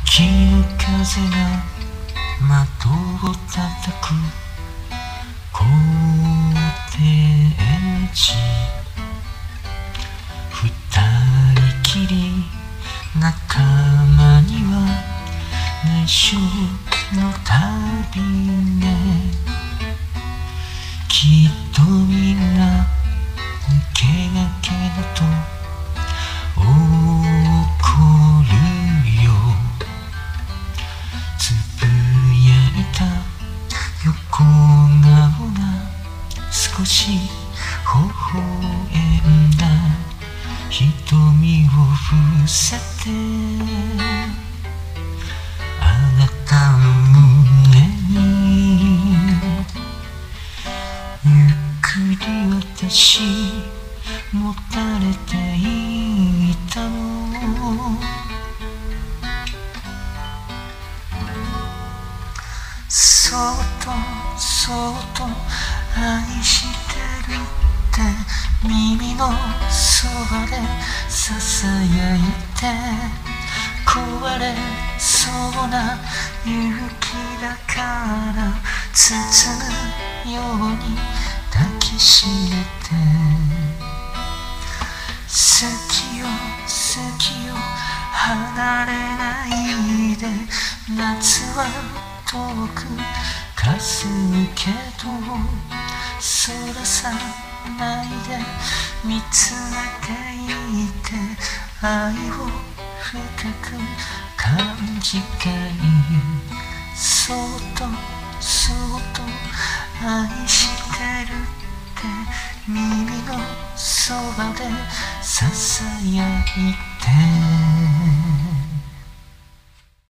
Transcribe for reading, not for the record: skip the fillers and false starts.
秋の風が窓を叩くコテージ、二人きり仲間には内緒の旅ね。きっとみんな抜け駆けだと怒るよ。つぶやいた横顔が少し微笑んだ瞳を伏せて、あなたの胸にゆっくり私もたれていたの。そっとそっと愛してるって耳のそばでささやいて、壊れそうな勇気だから包むように抱きしめて、好きよ好きよ離れないで、夏は遠く霞むけど空さないで見つめていて、愛を深く感じたい。そっとそっと愛してるって耳のそばでささやいて。